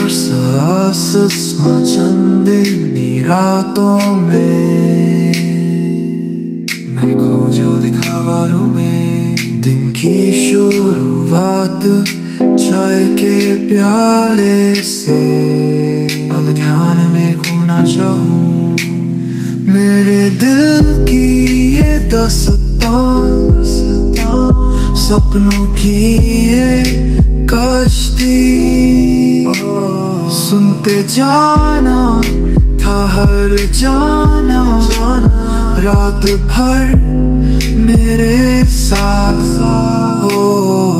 सांस चंदनी रातों में मैं खो जो दिखावारों में। दिन की शुरुआत चाय के प्याले से, अब ध्यान में खोना चाहूं मेरे दिल की ये दास्तां, सपनों की ये कश्ती। सुनते जाना था हर जाना रात भर मेरे साथ।